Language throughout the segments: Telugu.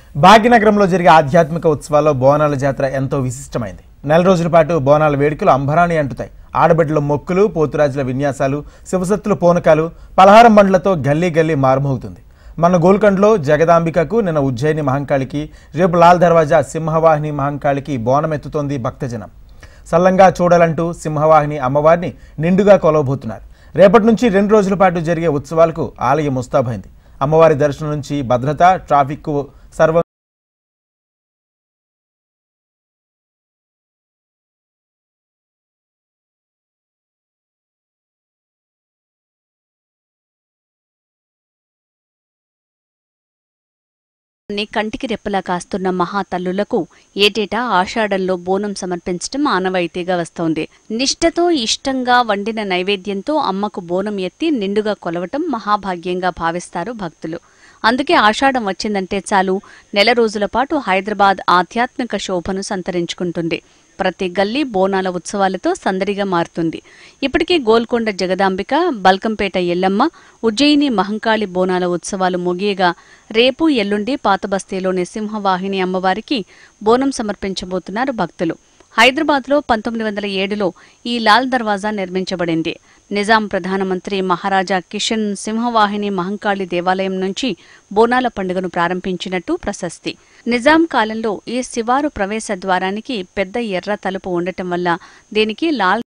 భాగ్యనగరంలో జరిగే ఆధ్యాత్మిక ఉత్సవాల్లో బోనాల జాతర ఎంతో విశిష్టమైంది. నెల రోజుల పాటు బోనాల వేడుకలు అంబరాన్ని అంటుతాయి. ఆడబిడ్డల మొక్కులు, పోతురాజుల విన్యాసాలు, శివసత్తుల పూనకాలు, పలహారం బండ్లతో గల్లీ గల్లీ మారుమోగుతుంది. మన గోల్కొండలో జగదాంబికకు, నిన్న ఉజ్జయిని మహంకాళికి, రేపు లాల్ దర్వాజా సింహవాహిని మహంకాళికి బోనమెత్తుతోంది భక్తజనం. సల్లంగా చూడాలంటూ సింహవాహిని అమ్మవారిని నిండుగా కొలవబోతున్నారు. రేపటి నుంచి 2 రోజుల పాటు జరిగే ఉత్సవాలకు ఆలయం ముస్తాబైంది. అమ్మవారి దర్శనం నుంచి భద్రత, ట్రాఫిక్ సర్వ కంటికి రెప్పలా కాస్తున్న మహాతల్లులకు ఏటేటా ఆషాఢంలో బోనం సమర్పించడం ఆనవాయితీగా వస్తోంది. నిష్ఠతో ఇష్టంగా వండిన నైవేద్యంతో అమ్మకు బోనం ఎత్తి నిండుగా కొలవటం మహాభాగ్యంగా భావిస్తారు భక్తులు. అందుకే ఆషాఢం వచ్చిందంటే చాలు నెల రోజుల పాటు హైదరాబాద్ ఆధ్యాత్మిక శోభను సంతరించుకుంటుంది. ప్రతి గల్లీ బోనాల ఉత్సవాలతో సందడిగా మారుతుంది. ఇప్పటికే గోల్కొండ జగదాంబిక, బల్కంపేట ఎల్లమ్మ, ఉజ్జయిని మహంకాళి బోనాల ఉత్సవాలు ముగియగా రేపు ఎల్లుండి పాతబస్తీలోని సింహవాహిని అమ్మవారికి బోనం సమర్పించబోతున్నారు భక్తులు. హైదరాబాద్లో 1907లో ఈ లాల్ దర్వాజా నిర్మించబడింది. నిజాం ప్రధానమంత్రి మహారాజా కిషన్ సింహవాహిని మహంకాళి దేవాలయం నుంచి బోనాల పండుగను ప్రారంభించినట్టు ప్రశస్తి. నిజాం కాలంలో ఈ శివారు ప్రవేశ ద్వారానికి పెద్ద ఎర్ర తలుపు ఉండటం వల్ల దీనికి లాల్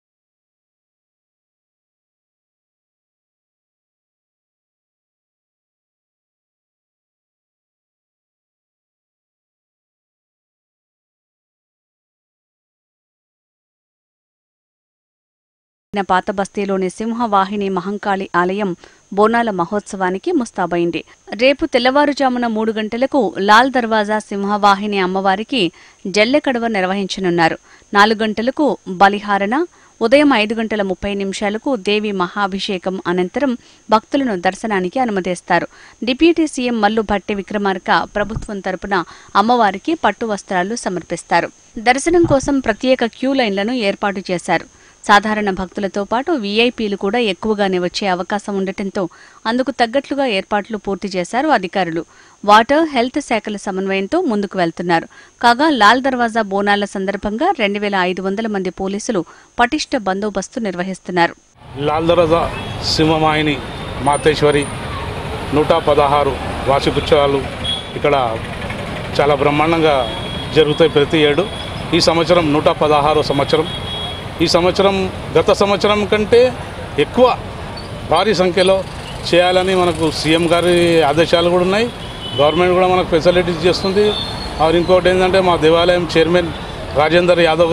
పాతబస్తీలోని సింహవాహిని మహంకాళి ఆలయం బోనాల మహోత్సవానికి ముస్తాబైంది. రేపు తెల్లవారుజామున 3 గంటలకు లాల్ దర్వాజా సింహవాహిని అమ్మవారికి జల్లెకడవ నిర్వహించనున్నారు. 4 గంటలకు బలిహారణ, ఉదయం 5:30 దేవి మహాభిషేకం అనంతరం భక్తులను దర్శనానికి అనుమతిస్తారు. డిప్యూటీ సీఎం మల్లు భట్టి విక్రమార్క ప్రభుత్వం తరపున అమ్మవారికి పట్టు వస్త్రాలు సమర్పిస్తారు. దర్శనం కోసం ప్రత్యేక క్యూ లైన్లను ఏర్పాటు చేశారు. సాధారణ భక్తులతో పాటు వీఐపీలు కూడా ఎక్కువగానే వచ్చే అవకాశం ఉండటంతో అందుకు తగ్గట్లుగా ఏర్పాట్లు పూర్తి చేశారు అధికారులు. వాటర్, హెల్త్ శాఖల సమన్వయంతో ముందుకు వెళ్తున్నారు. కాగా లాల్ దర్వాజా బోనాల సందర్భంగా 2500 మంది పోలీసులు పటిష్ట బందోబస్తు నిర్వహిస్తున్నారు. లాల్ దర్వాజా సింహవాహిని మాతేశ్వరి 116 వార్షికోత్సవాలు ఇక్కడ చాలా బ్రహ్మాండంగా జరుగుతాయి ప్రతి ఏడు. ఈ సంవత్సరం 116వ సంవత్సరం. ఈ సంవత్సరం గత సంవత్సరం కంటే ఎక్కువ భారీ సంఖ్యలో చేయాలని మనకు సీఎం గారి ఆదేశాలు కూడా ఉన్నాయి. గవర్నమెంట్ కూడా మనకు ఫెసిలిటీస్ చేస్తుంది. ఇంకోటి ఏంటంటే మా దేవాలయం చైర్మన్ రాజేందర్ యాదవ్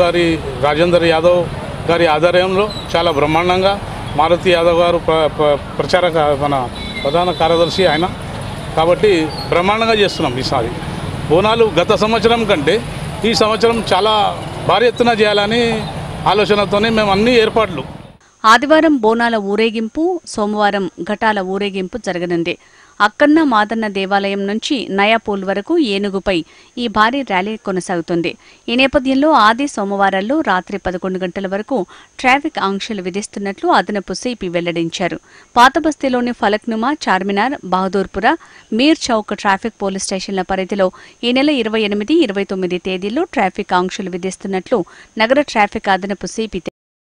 గారి ఆధ్వర్యంలో చాలా బ్రహ్మాండంగా మారుతి యాదవ్ గారు మన ప్రధాన కార్యదర్శి ఆయన కాబట్టి బ్రహ్మాండంగా చేస్తున్నాం. ఈసారి బోనాలు గత సంవత్సరం కంటే ఈ సంవత్సరం చాలా భారీ ఎత్తున చేయాలని ఆలోచనతోనే మేము అన్ని ఏర్పాట్లు. ఆదివారం బోనాల ఊరేగింపు, సోమవారం ఘటాల ఊరేగింపు జరగనుంది. అక్కన్న మాదన్న దేవాలయం నుంచి నయాపూల్ వరకు ఏనుగుపై ఈ భారీ ర్యాలీ కొనసాగుతుంది. ఈ నేపథ్యంలో ఆది సోమవారాల్లో రాత్రి 11 గంటల వరకు ట్రాఫిక్ ఆంక్షలు విధిస్తున్నట్లు అదనపు సిపి వెల్లడించారు. పాతబస్తీలోని ఫలక్నుమా, చార్మినార్, బహదూర్పుర, మీర్ చౌక్ ట్రాఫిక్ పోలీస్ స్టేషన్ల పరిధిలో ఈ నెల 28, 29 తేదీల్లో ట్రాఫిక్ ఆంక్షలు విధిస్తున్నట్లు నగర ట్రాఫిక్ అదనపు సిపి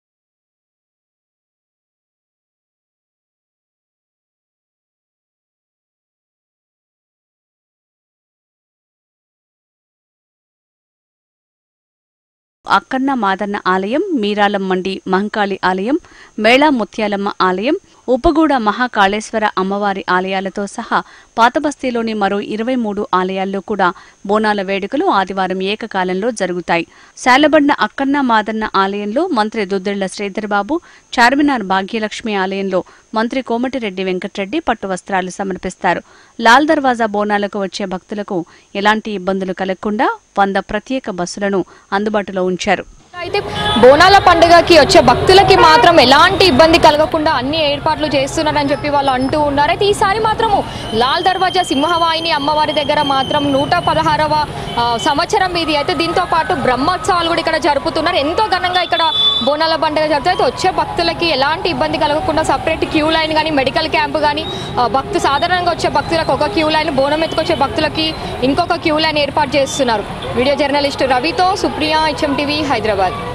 అక్కన్న మాదన్న ఆలయం, మీరాలం మండి మహంకాళి ఆలయం, మేళా ముత్యాలమ్మ ఆలయం, ఉపగూడ మహాకాళేశ్వర అమ్మవారి ఆలయాలతో సహా పాతబస్తీలోని మరో 23 ఆలయాల్లో కూడా బోనాల వేడుకలు ఆదివారం ఏకకాలంలో జరుగుతాయి. శాలబండ అక్కన్న మాదన్న ఆలయంలో మంత్రి దుద్దిళ్ల శ్రీధర్బాబు, చార్మినార్ భాగ్యలక్ష్మి ఆలయంలో మంత్రి కోమటిరెడ్డి వెంకట్రెడ్డి పట్టు వస్త్రాలు సమర్పిస్తారు. లాల్ దర్వాజా బోనాలకు వచ్చే భక్తులకు ఎలాంటి ఇబ్బందులు కలగకుండా 100 ప్రత్యేక బస్సులను అందుబాటులో ఉంచారు. అయితే బోనాల పండుగకి వచ్చే భక్తులకి మాత్రం ఎలాంటి ఇబ్బంది కలగకుండా అన్ని ఏర్పాట్లు చేస్తున్నారని చెప్పి వాళ్ళు అంటూ ఉన్నారు. అయితే ఈసారి మాత్రము లాల్ లాల్ దర్వాజా సింహవాహిని అమ్మవారి దగ్గర మాత్రం 116వ సంవత్సరం ఇది అయితే. దీంతో పాటు బ్రహ్మోత్సవాలు కూడా ఇక్కడ జరుపుతున్నారు. ఎంతో ఘనంగా ఇక్కడ బోనాల పండుగ జరుగుతుంది. అయితే వచ్చే భక్తులకి ఎలాంటి ఇబ్బంది కలగకుండా సపరేట్ క్యూ లైన్ కానీ, మెడికల్ క్యాంపు కానీ, సాధారణంగా వచ్చే భక్తులకు ఒక క్యూ లైన్, బోనం ఎత్తుకొచ్చే భక్తులకి ఇంకొక క్యూ లైన్ ఏర్పాటు చేస్తున్నారు. వీడియో జర్నలిస్ట్ రవితో సుప్రియ, HMTV, హైదరాబాద్.